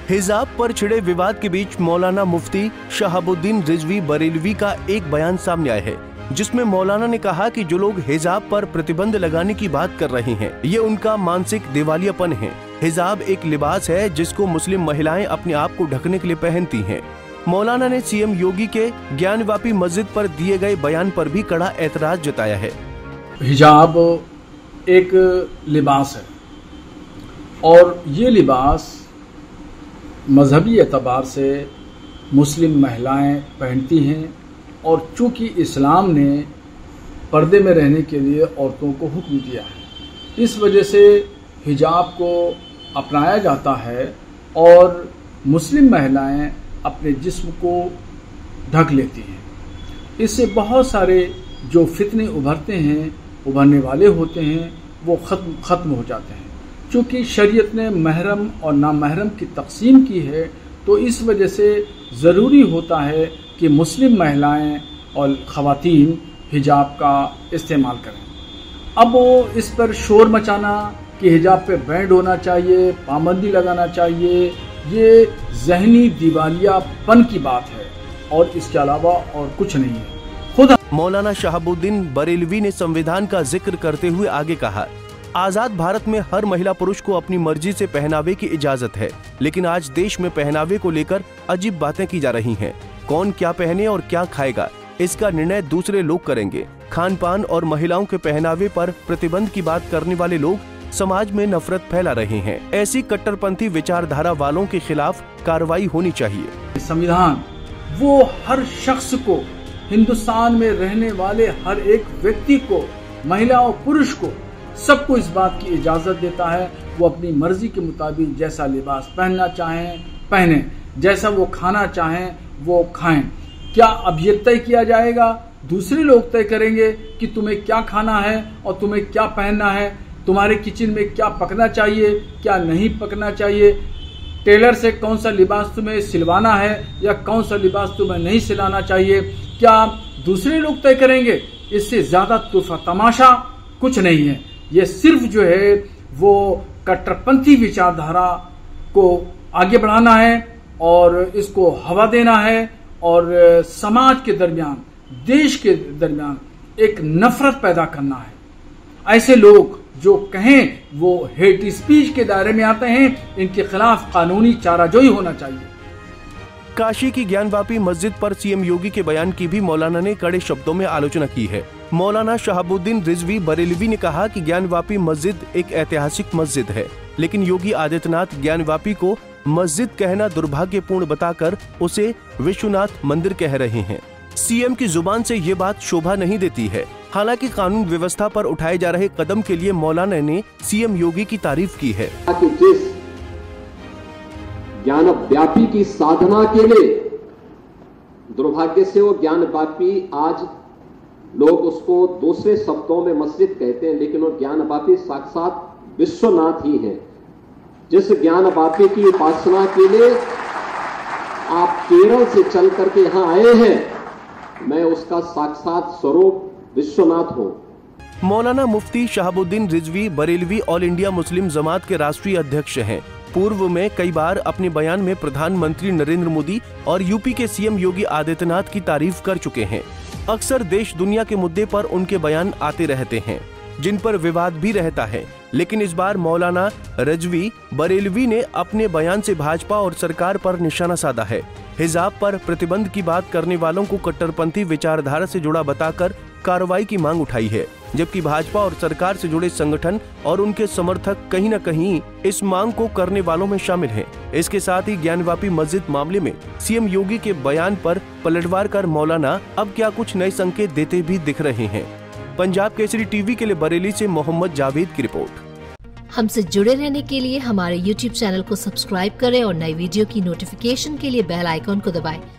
हिजाब पर छिड़े विवाद के बीच मौलाना मुफ्ती शहाबुद्दीन रिजवी बरेलवी का एक बयान सामने आया है, जिसमें मौलाना ने कहा कि जो लोग हिजाब पर प्रतिबंध लगाने की बात कर रहे हैं, ये उनका मानसिक दिवालियापन है। हिजाब एक लिबास है जिसको मुस्लिम महिलाएं अपने आप को ढकने के लिए पहनती हैं। मौलाना ने सीएम योगी के ज्ञानवापी मस्जिद पर दिए गए बयान पर भी कड़ा एतराज जताया है। हिजाब एक लिबास है और ये लिबास मजहबी एतबार से मुस्लिम महिलाएं पहनती हैं और चूँकि इस्लाम ने पर्दे में रहने के लिए औरतों को हुक्म दिया है, इस वजह से हिजाब को अपनाया जाता है और मुस्लिम महिलाएं अपने जिस्म को ढक लेती हैं। इससे बहुत सारे जो फितने उभरने वाले होते हैं वो ख़त्म हो जाते हैं। चूँकि शरीयत ने महरम और नामहरम की तकसीम की है, तो इस वजह से ज़रूरी होता है कि मुस्लिम महिलाएं और ख़वातीन हिजाब का इस्तेमाल करें। अब वो इस पर शोर मचाना कि हिजाब पे बैंड होना चाहिए, पाबंदी लगाना चाहिए, ये ज़हनी दिवालियापन की बात है और इसके अलावा और कुछ नहीं है। खुद मौलाना शहाबुद्दीन बरेलवी ने संविधान का जिक्र करते हुए आगे कहा, आजाद भारत में हर महिला पुरुष को अपनी मर्जी से पहनावे की इजाजत है, लेकिन आज देश में पहनावे को लेकर अजीब बातें की जा रही हैं। कौन क्या पहने और क्या खाएगा, इसका निर्णय दूसरे लोग करेंगे। खान पान और महिलाओं के पहनावे पर प्रतिबंध की बात करने वाले लोग समाज में नफरत फैला रहे हैं। ऐसी कट्टरपंथी विचारधारा वालों के खिलाफ कार्रवाई होनी चाहिए। संविधान वो हर शख्स को, हिंदुस्तान में रहने वाले हर एक व्यक्ति को, महिला और पुरुष को, सबको इस बात की इजाजत देता है वो अपनी मर्जी के मुताबिक जैसा लिबास पहनना चाहें पहने, जैसा वो खाना चाहें वो खाएं। क्या अब ये तय किया जाएगा, दूसरे लोग तय करेंगे कि तुम्हें क्या खाना है और तुम्हें क्या पहनना है, तुम्हारे किचन में क्या पकना चाहिए, क्या नहीं पकना चाहिए, टेलर से कौन सा लिबास तुम्हें सिलवाना है या कौन सा लिबास तुम्हें नहीं सिलाना चाहिए, क्या दूसरे लोग तय करेंगे? इससे ज्यादा तोहफा तमाशा कुछ नहीं है। ये सिर्फ जो है वो कट्टरपंथी विचारधारा को आगे बढ़ाना है और इसको हवा देना है और समाज के दरमियान, देश के दरमियान एक नफरत पैदा करना है। ऐसे लोग जो कहें वो हेट स्पीच के दायरे में आते हैं, इनके खिलाफ कानूनी चाराजोई होना चाहिए। काशी की ज्ञानवापी मस्जिद पर सीएम योगी के बयान की भी मौलाना ने कड़े शब्दों में आलोचना की है। मौलाना शहाबुद्दीन रिजवी बरेलवी ने कहा कि ज्ञानवापी मस्जिद एक ऐतिहासिक मस्जिद है, लेकिन योगी आदित्यनाथ ज्ञानवापी को मस्जिद कहना दुर्भाग्यपूर्ण बताकर उसे विश्वनाथ मंदिर कह रहे हैं। सीएम की जुबान से ये बात शोभा नहीं देती है। हालांकि कानून व्यवस्था पर उठाए जा रहे कदम के लिए मौलाना ने सीएम योगी की तारीफ की है। जिस ज्ञानव्यापी की साधना के लिए, दुर्भाग्य से वो ज्ञानव्यापी आज लोग उसको दूसरे शब्दों में मस्जिद कहते हैं, लेकिन वो ज्ञानव्यापी साक्षात विश्वनाथ ही है। जिस ज्ञानव्यापी की उपासना के लिए आप केरल से चल करके यहाँ आए हैं, मैं उसका साक्षात स्वरूप विश्वनाथ हूँ। Maulana Mufti Shahabuddin Rizvi Barelvi all India Muslim Jamaat के राष्ट्रीय अध्यक्ष हैं। पूर्व में कई बार अपने बयान में प्रधानमंत्री नरेंद्र मोदी और यूपी के सीएम योगी आदित्यनाथ की तारीफ कर चुके हैं। अक्सर देश दुनिया के मुद्दे पर उनके बयान आते रहते हैं, जिन पर विवाद भी रहता है, लेकिन इस बार मौलाना रिजवी बरेलवी ने अपने बयान से भाजपा और सरकार पर निशाना साधा है। हिजाब पर प्रतिबंध की बात करने वालों को कट्टरपंथी विचारधारा से जुड़ा बताकर कार्रवाई की मांग उठाई है, जबकि भाजपा और सरकार से जुड़े संगठन और उनके समर्थक कहीं न कहीं इस मांग को करने वालों में शामिल हैं। इसके साथ ही ज्ञानवापी मस्जिद मामले में सीएम योगी के बयान पर पलटवार कर मौलाना अब क्या कुछ नए संकेत देते भी दिख रहे हैं। पंजाब केसरी टीवी के लिए बरेली से मोहम्मद जावेद की रिपोर्ट। हमसे जुड़े रहने के लिए हमारे YouTube चैनल को सब्सक्राइब करें और नई वीडियो की नोटिफिकेशन के लिए बेल आइकॉन को दबाएं।